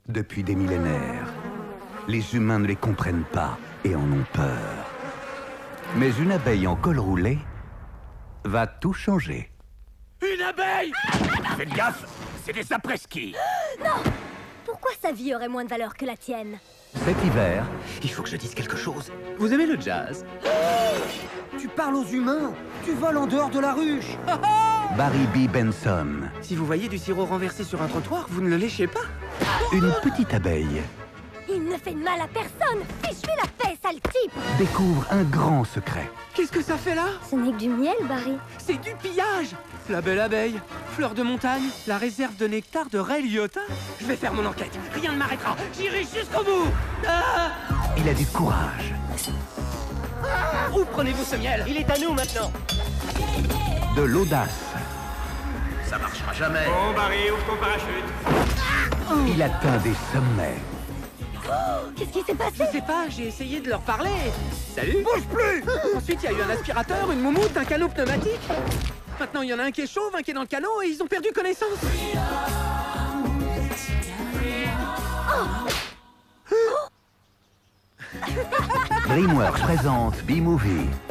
depuis des millénaires. Les humains ne les comprennent pas et en ont peur. Mais une abeille en col roulé va tout changer. Une abeille! Faites gaffe, c'est des après-ski. Non! Pourquoi sa vie aurait moins de valeur que la tienne? Cet hiver, Il faut que je dise quelque chose. Vous aimez le jazz? Tu parles aux humains. Tu voles en dehors de la ruche. Barry B. Benson, Si vous voyez du sirop renversé sur un trottoir, vous ne le léchez pas? une petite abeille, Il ne fait de mal à personne! Fiche-lui la paix, sale type! découvre un grand secret. Qu'est-ce que ça fait là? Ce n'est que du miel, Barry. C'est du pillage! La belle abeille, fleur de montagne, la réserve de nectar de Ray Liotta. Je vais faire mon enquête, rien ne m'arrêtera, j'irai jusqu'au bout! Ah! Il a du courage, Où prenez-vous ce miel? Il est à nous maintenant! de l'audace. Ça marchera jamais! Bon, Barry, ouvre ton parachute. Il atteint des sommets. Qu'est-ce qui s'est passé? Je sais pas, j'ai essayé de leur parler. Salut! Bouge plus! Ensuite, il y a eu un aspirateur, une moumoute, un canot pneumatique. Maintenant, il y en a un qui est chauve, un qui est dans le canot et ils ont perdu connaissance. DreamWorks présente B-Movie.